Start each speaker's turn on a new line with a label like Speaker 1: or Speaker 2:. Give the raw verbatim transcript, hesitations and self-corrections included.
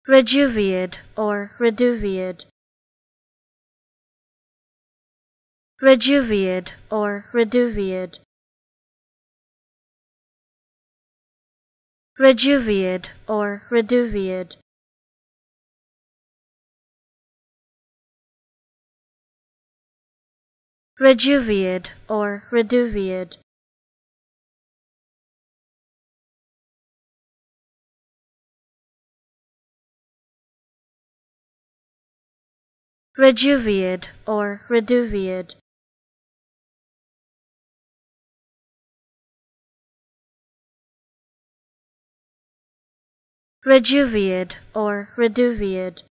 Speaker 1: Reduviid or Reduviid. Reduviid or Reduviid. Reduviid or Reduviid. Reduviid or Reduviid. Reduviid or Reduviid. Reduviid or Reduviid.